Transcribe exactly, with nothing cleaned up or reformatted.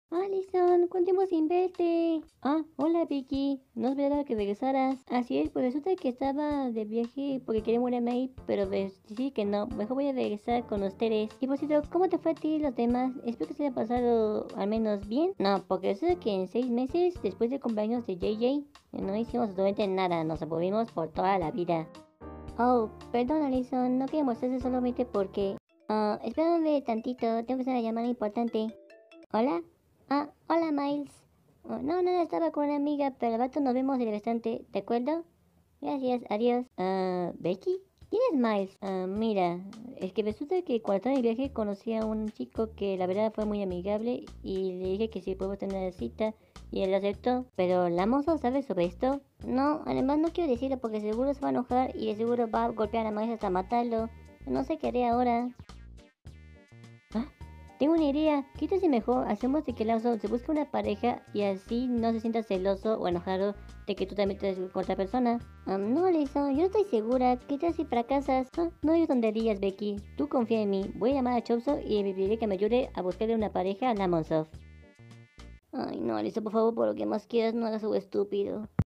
Alison, ¿cuánto tiempo sin verte? Ah, hola Vicky, no esperaba que regresaras. Así es, pues resulta que estaba de viaje porque quería morirme ahí, pero ves- decidí que no, mejor voy a regresar con ustedes. Y por cierto, ¿cómo te fue a ti y los demás? Espero que se haya pasado al menos bien. No, porque sé que en seis meses, después del cumpleaños de J J, no hicimos absolutamente nada, nos aburrimos por toda la vida. Oh, perdón Alison, no quería mostrarse solamente porque... Ah, espérame tantito, tengo que hacer una llamada importante. ¿Hola? Ah, hola Miles. Oh, no, no, estaba con una amiga, pero al rato nos vemos en el restaurante, ¿de acuerdo? Gracias, adiós. Ah, ¿Becky? ¿Quién es Miles? Ah, mira, es que resulta que cuando estaba en el viaje conocí a un chico que la verdad fue muy amigable y le dije que si podemos tener una cita y él aceptó. Pero la moza sabe sobre esto. No, además no quiero decirlo porque seguro se va a enojar y de seguro va a golpear a Miles hasta matarlo. No sé qué haré ahora. Ah, tengo una idea. ¿Qué tal si mejor hacemos de que el oso se busque una pareja y así no se sienta celoso o enojado de que tú también te con otra persona? Am, no, Alison, yo no estoy segura. ¿Qué tal si fracasas? Ah, no digas tonterías, Becky. Tú confía en mí. Voy a llamar a Chopso y le pediré que me ayude a buscarle una pareja a Lamonsoft. Ay, no, Alison, por favor, por lo que más quieras, no hagas algo estúpido.